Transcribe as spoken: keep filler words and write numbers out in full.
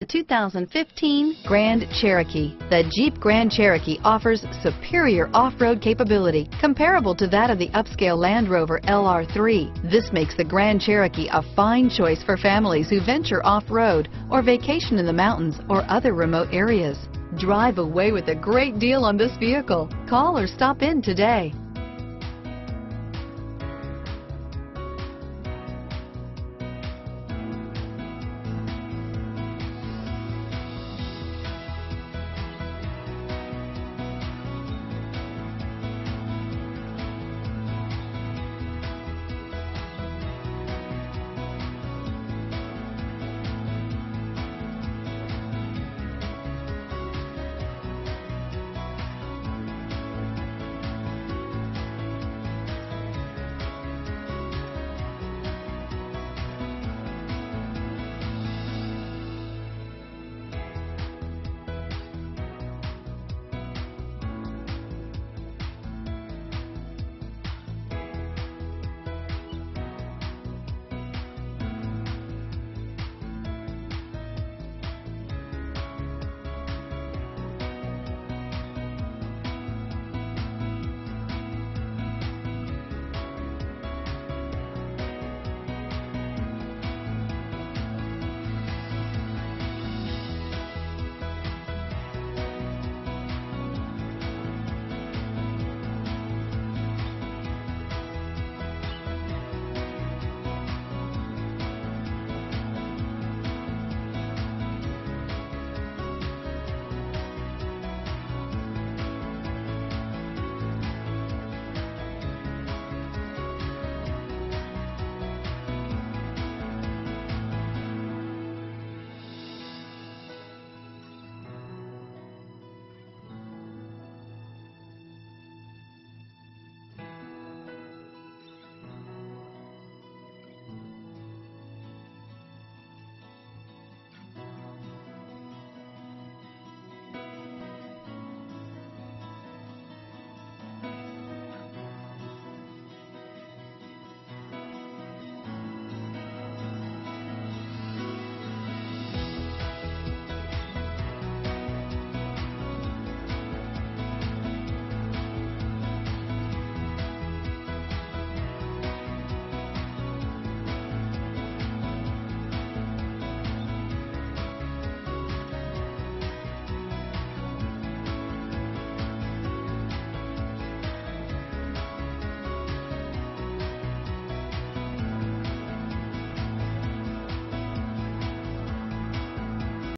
The two thousand fifteen Grand Cherokee. The Jeep Grand Cherokee offers superior off-road capability comparable to that of the upscale Land Rover L R three. This makes the Grand Cherokee a fine choice for families who venture off-road or vacation in the mountains or other remote areas. Drive away with a great deal on this vehicle. Call or stop in today.